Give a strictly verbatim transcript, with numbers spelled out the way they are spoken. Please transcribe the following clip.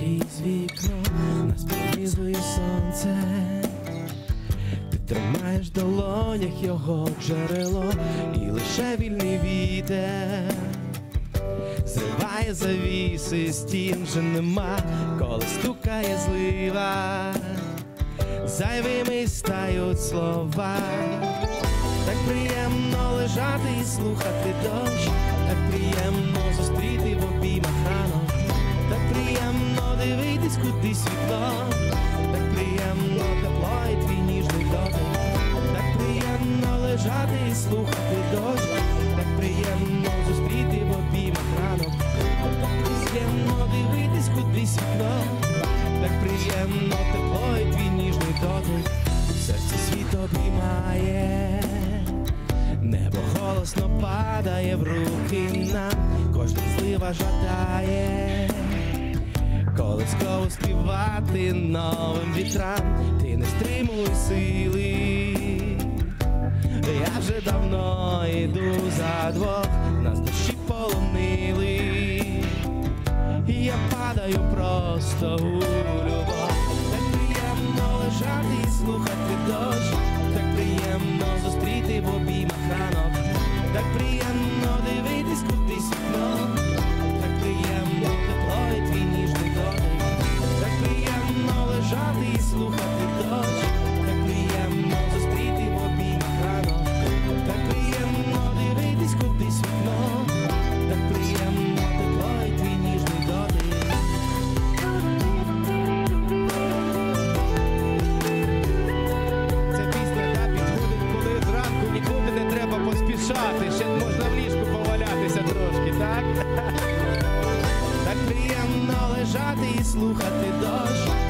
крізь вікно нас пронизує сонце. Ти тримаєш в долонях його джерело, і лише вільний вітер зриває завіси, стін вже нема, коли стукає злива, зайвими стають слова. Так приємно лежати і слухати дощ, так приємно зустріти в обіймах ранок, так приємно дивитись кудись вікном, так приємно тепло і твій ніжний дотик, так приємно лежати і слухати дощ, так приємно зустріти в обіймах ранок, так приємно дивитись кудись вікном, так приємно тепло і твій ніжний дотик. Серце світ обіймає, небо голосно падає в руки нам, кожна злива жадає колисково співати новим вітрам. Ти не стримуй сили, я вже давно йду за двох, нас дощі полонили, і я падаю просто у любов. Так приємно лежати і слухати дощ, так приємно зустріти в обіймах ранок, так приємно дивитись кудись вікном, так приємно тепло і твій ніжний дотик, так приємно лежати і слухати дощ, так приємно зустріти в обіймах ранок, так приємно дивитись кудись вікном, так приємно тепло і твій ніжний дотик. Нікуди не треба поспішати, ще можна в ліжку повалятися трошки, так? Так приємно лежати і слухати дощ,